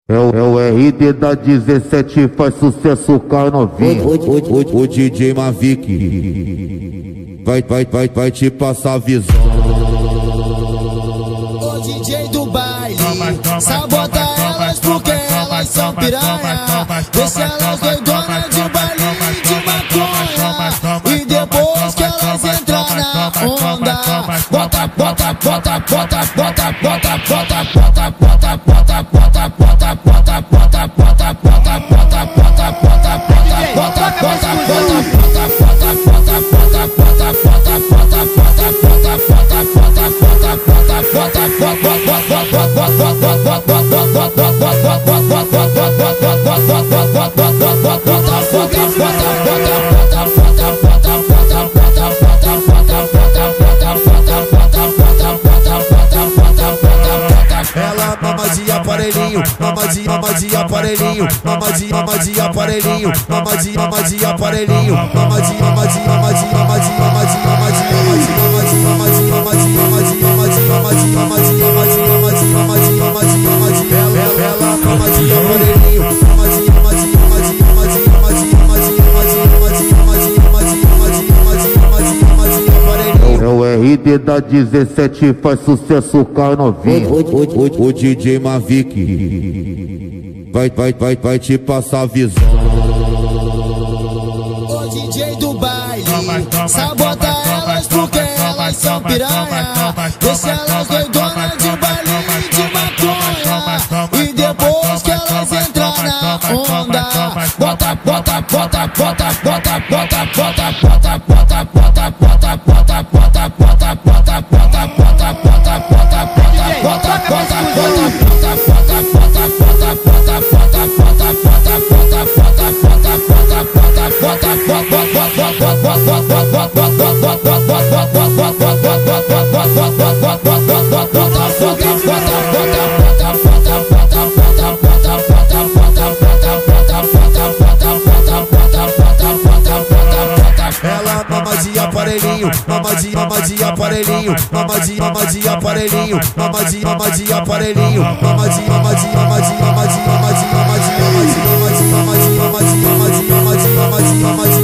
É o RD da 17, faz sucesso com a novinha. O DJ Mavic vai te passar a visão. O DJ do baile sabota elas porque elas são piranha. Deixa elas doidonas de baile de maconha. E depois que elas entrar na onda, bota, bota, bota, bota, bota, bota, bota, bota, bota, bota, bota, bota, bota, bota, bota, bota, bota, bota, ela mama de aparelhinho, mama de aparelhinho, mama de aparelhinho, mama de aparelhinho, mama de É o RD da 17, faz sucesso com a novinha. O DJ Mavic vai te passar a visão. O DJ do baile sabota elas porque elas são piranha. Deixa elas doidonas de baile de maconha. E depois que elas entrar na onda, bota, bota, bota, bota, bota, bota, bota, bota, bota, bota, bota, bota, bota, bota, bota, bota, bota, ela mama de aparelhinho, mama de aparelhinho, mama de aparelhinho, mama de aparelhinho, mama de mama de